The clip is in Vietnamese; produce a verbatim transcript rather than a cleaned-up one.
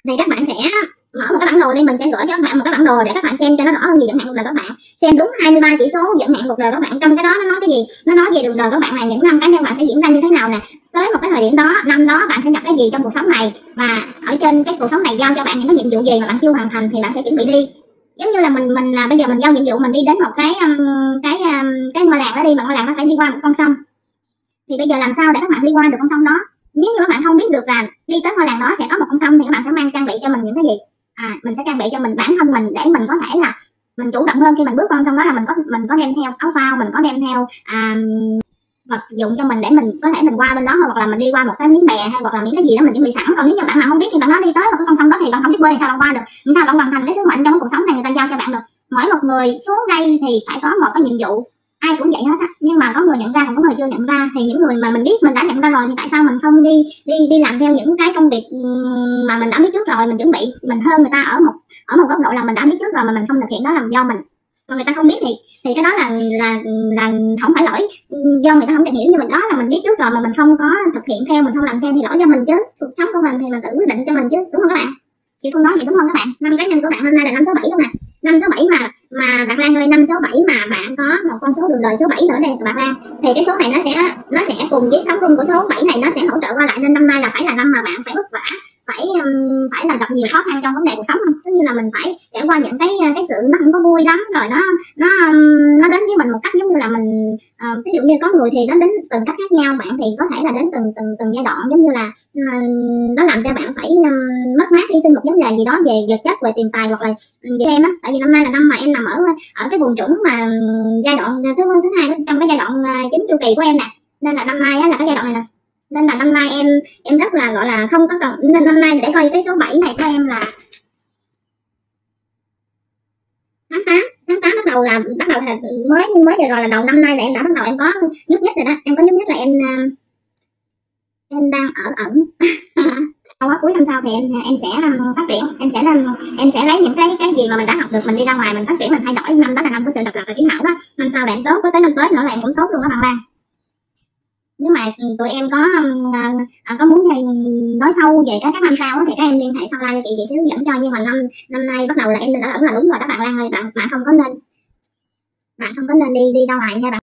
thì các bạn sẽ mở một cái bản đồ đi, mình sẽ gửi cho các bạn một cái bản đồ để các bạn xem cho nó rõ hơn về vận hạn cuộc đời các bạn, xem đúng hai mươi ba chỉ số vận hạn cuộc đời các bạn. Trong cái đó nó nói cái gì, nó nói về đường đời các bạn là những năm cá nhân bạn sẽ diễn ra như thế nào nè, tới một cái thời điểm đó, năm đó bạn sẽ gặp cái gì trong cuộc sống này, và ở trên cái cuộc sống này giao cho bạn những cái nhiệm vụ gì mà bạn chưa hoàn thành thì bạn sẽ chuẩn bị đi. Giống như là mình mình là bây giờ mình giao nhiệm vụ mình đi đến một cái um, cái um, cái ngôi làng đó đi, mà ngôi làng nó phải đi qua một con sông, thì bây giờ làm sao để các bạn đi qua được con sông đó? Nếu như các bạn không biết được là đi tới ngôi làng đó sẽ có một con sông thì các bạn sẽ mang trang bị cho mình những cái gì? À, mình sẽ trang bị cho mình bản thân mình để mình có thể là mình chủ động hơn khi mình bước qua con sông đó, là mình có mình có đem theo áo phao, mình có đem theo à, vật dụng cho mình để mình có thể mình qua bên đó, hoặc là mình đi qua một cái miếng bè hay hoặc là những cái gì đó mình chuẩn bị sẵn. Còn nếu như bạn mà không biết thì bạn nói đi tới một cái con sông đó thì bạn không biết bơi thì sao bạn qua được, làm sao bạn hoàn thành cái sứ mệnh trong cuộc sống này người ta giao cho bạn được. Mỗi một người xuống đây thì phải có một cái nhiệm vụ, ai cũng vậy hết á, nhưng mà có người nhận ra còn có người chưa nhận ra. Thì những người mà mình biết mình đã nhận ra rồi thì tại sao mình không đi đi đi làm theo những cái công việc mà mình đã biết trước rồi, mình chuẩn bị mình hơn người ta ở một ở một góc độ là mình đã biết trước rồi mà mình không thực hiện, đó là do mình. Còn người ta không biết thì thì cái đó là là là không phải lỗi do người ta không tìm hiểu, như mình đó là mình biết trước rồi mà mình không có thực hiện theo, mình không làm theo thì lỗi do mình chứ. Cuộc sống của mình thì mình tự quyết định cho mình chứ, đúng không các bạn? Chị Phương nói vậy đúng không các bạn? Năm cá nhân của bạn hôm nay là năm số bảy luôn nè, năm số bảy mà mà bạn Lan ơi, năm số bảy mà bạn có một con số đường đời số bảy nữa đây bạn Lan, thì cái số này nó sẽ nó sẽ cùng với sáu cung của số bảy này nó sẽ hỗ trợ qua lại, nên năm nay là phải là năm mà bạn phải vất vả, phải um, phải là gặp nhiều khó khăn trong vấn đề cuộc sống không? Tức như là mình phải trải qua những cái cái sự nó không có vui lắm, rồi nó nó um, nó đến với mình một cách giống như là mình uh, ví dụ như có người thì nó đến từng cách khác nhau, bạn thì có thể là đến từng từng từng giai đoạn, giống như là uh, nó làm cho bạn phải um, mất mát, hy sinh một vấn đề gì đó về vật chất, về tiền tài, hoặc là về em á. Tại vì năm nay là năm mà em nằm ở ở cái vùng trũng mà giai đoạn thứ thứ hai trong cái giai đoạn uh, chính chu kỳ của em nè, nên là năm nay á, là cái giai đoạn này nè, nên là năm nay em em rất là gọi là không có cần, nên năm nay để coi cái số bảy này của em là tháng tám tháng tám bắt đầu là bắt đầu là mới mới vừa rồi là đầu năm nay là em đã bắt đầu em có nhúc nhích rồi đó, em có nhúc nhích là em em đang ở ẩn sau cuối năm sau thì em em sẽ phát triển, em sẽ em sẽ lấy những cái cái gì mà mình đã học được mình đi ra ngoài mình phát triển, mình thay đổi. Năm đó là năm của sự độc lập và trí não đó, năm sau là em tốt, với tới năm tới nữa là em cũng tốt luôn các bạn Lan. Nếu mà tụi em có uh, có muốn nói sâu về các các năm sau thì các em liên hệ sau like cho chị, chị sẽ hướng dẫn cho. Nhưng mà năm năm nay bắt đầu là em nên ở ẩn là đúng rồi đó bạn Lan ơi, bạn bạn không có nên bạn không có nên đi đi ra ngoài nha bạn.